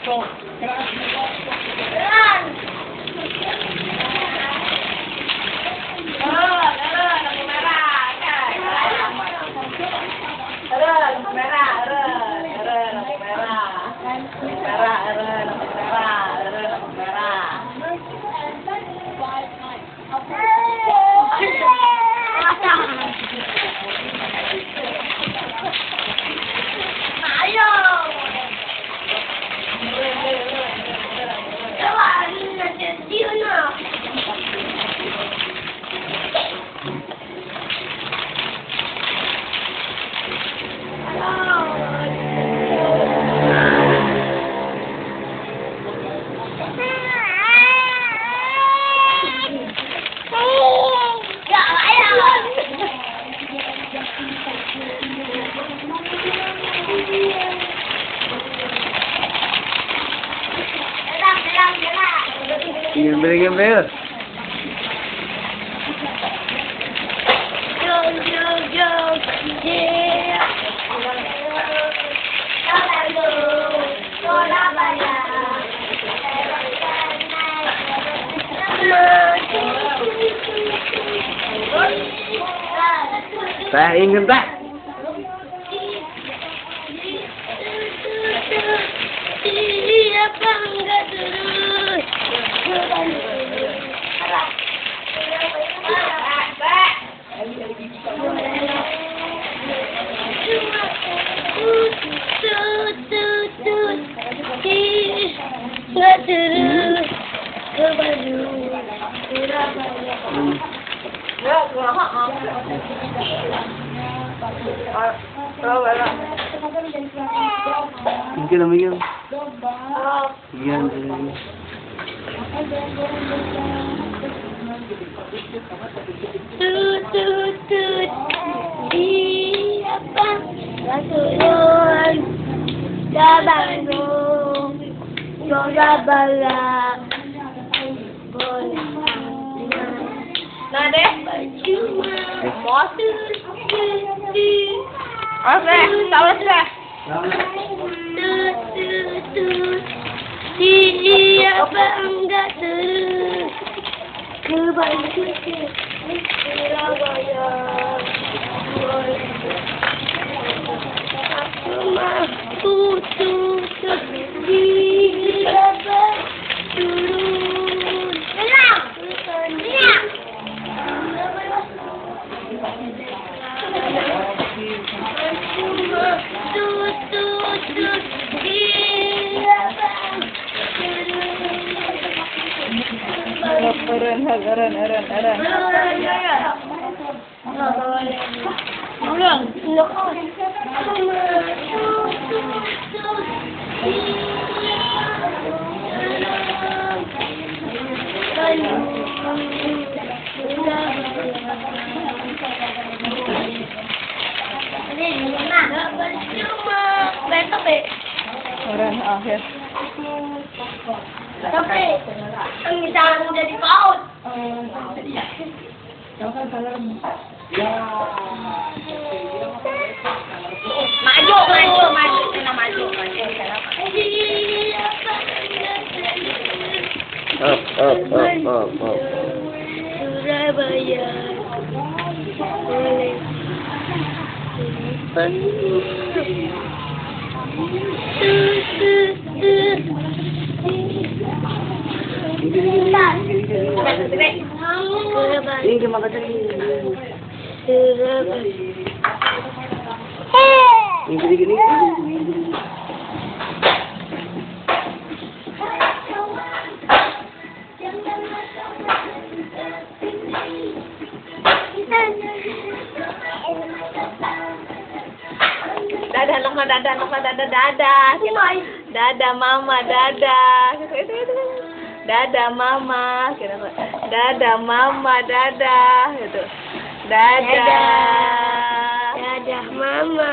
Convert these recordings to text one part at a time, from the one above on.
Gambar. Saya ingin tak? Mungkin namanya. Iya. Tut. Siapa turun ke Bandung? Bola balap. Nah deh. Oke, tahu sudah. Siapa enggak terus ke Bandung Surabaya? Aku mampu tutup siapa turun. Orang akhir. Tapi jangan jadi paut. Maju. Up. Surabaya. Ini makan tadi. Ini gini. Dadah. Dadah mama, dadah. Dadah mama, dadah mama, dadah gitu. Dadah mama.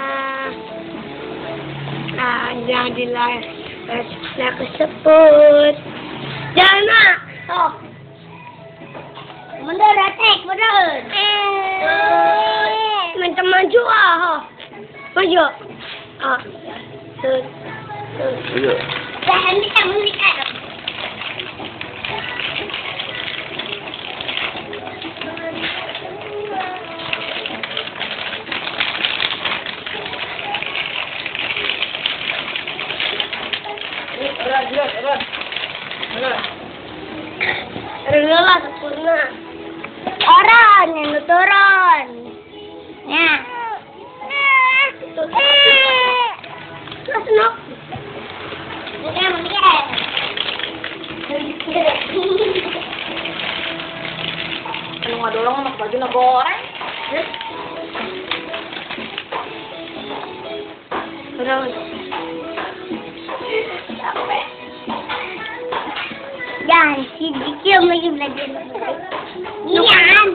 Ada di lah kesebut. Jangan. Oh. Mundur atek, mundur. Minta maju ah. Maju. Ah. Tuh. Ayo. Hentikan. Relah sempurna. Orang yang turun. Ya. Terus nok. Kalau nggak dorong anak baju nak goreng. Terus. Capek. Jangan si Dikir lagi belajar. Iya.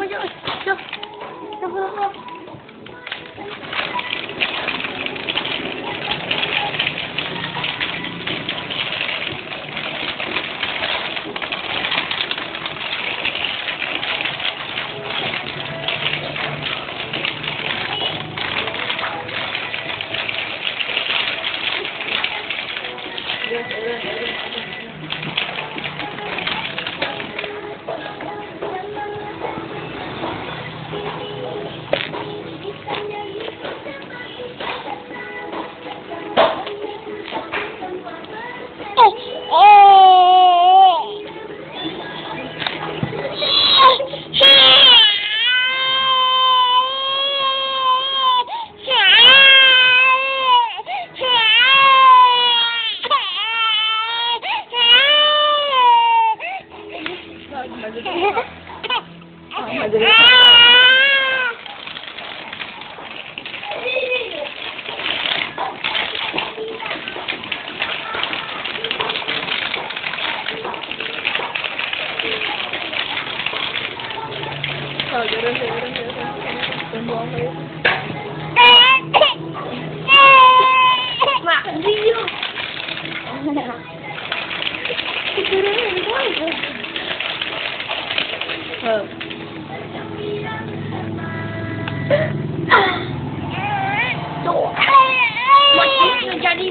Jadi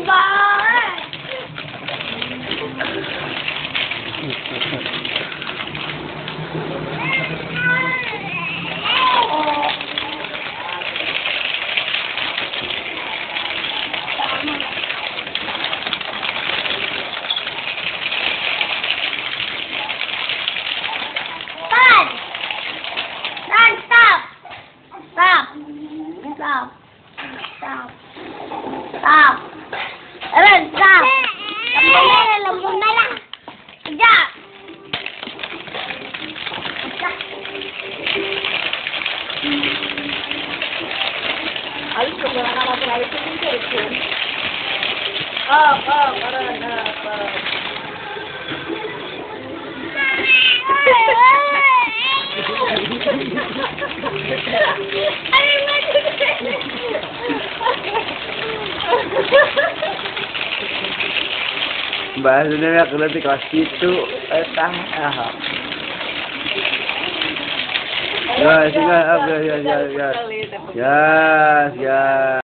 Stop. Eren, stop. Lembut merah. Kejap. Alis kebenaran apa alis itu? Eren, Bahasanya aku nanti kelas itu ya, ya.